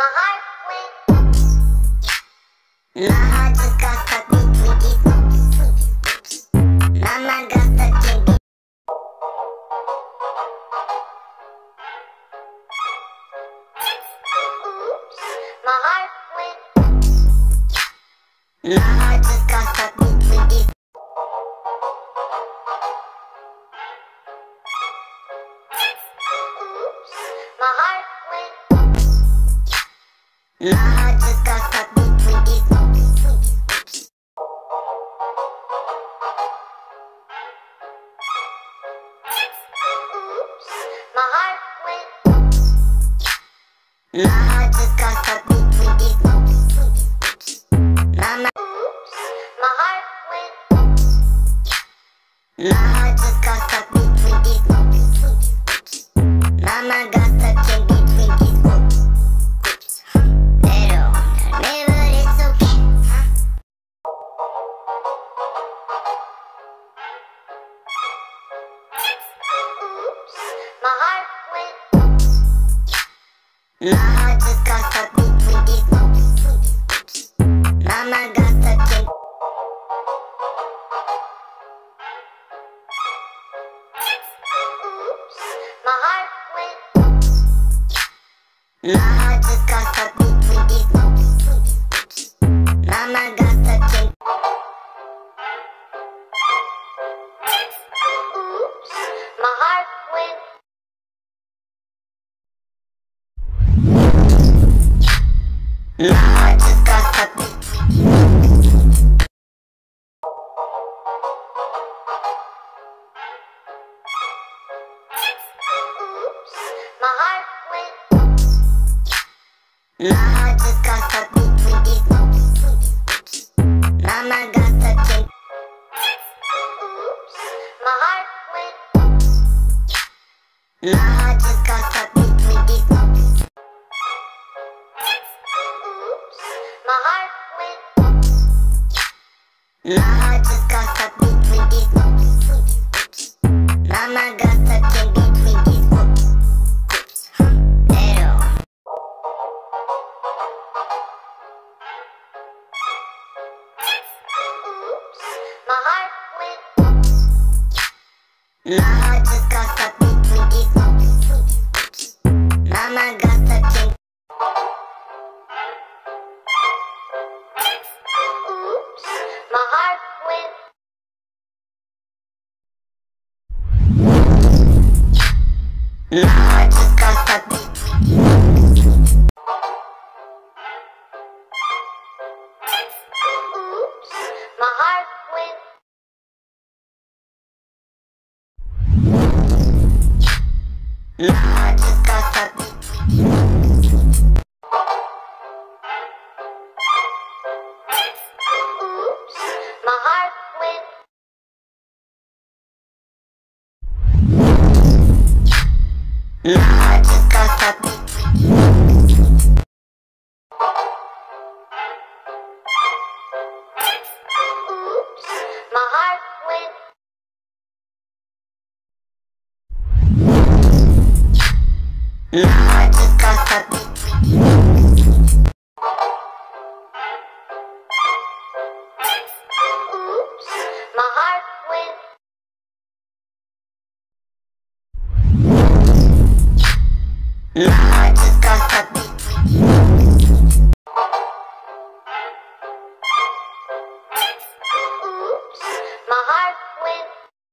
heart went. My heart just got stuck between these loops. My mind got stuck in these. Oops, my heart went. My heart just got stuck between these. Oops, my heart went. My heart just got stuck between these loops. Oops, my heart went. My heart just got stuck between these loops. Mama, oops, my heart went. My heart just got stuck between these loops. Mama got stuck in between these loops. Pero never it's okay. Oops, my heart went. My heart just got stuck between these loops. Mama got stuck in. Oops, my heart went. My heart just got stuck between these loops. Mama got stuck in. Oops, my heart went. My heart just got stuck between. Oops, my heart went. My heart just got stuck between these loops. Mama got stuck in. Oops, my heart went. My heart just got stuck between these loops. Oops, my heart went. My heart just got stuck between these loops. Mama got stuck in between these loops. Pero. Oops, my heart went. My heart just got stuck between these loops. Mama got stuck in. Oops, my heart went. My heart just got stuck between. Oops, my heart went. My heart just got stuck between. Oops, my heart went. My heart just got stuck between. Oops, my heart went. My heart just got stuck between. Oops, my heart went. My heart just got stuck between. Oops, my heart went.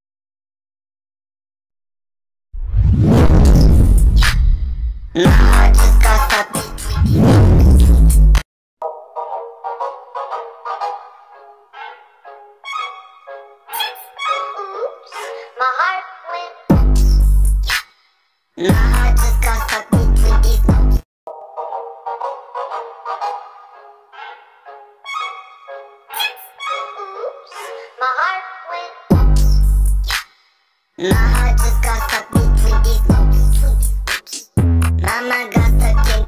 My heart just got stuck between. Oops, my heart went. My heart just got stuck between these loops. Oops, my heart went. My heart just got stuck between these loops. Mama got stuck in.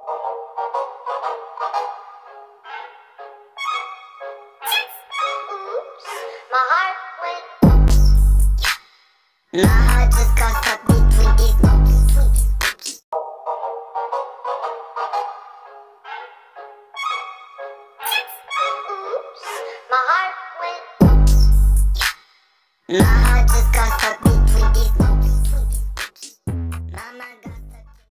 Oops, my heart went. My heart just got stuck between these loops. heart went oops. My heart just got stuck between these.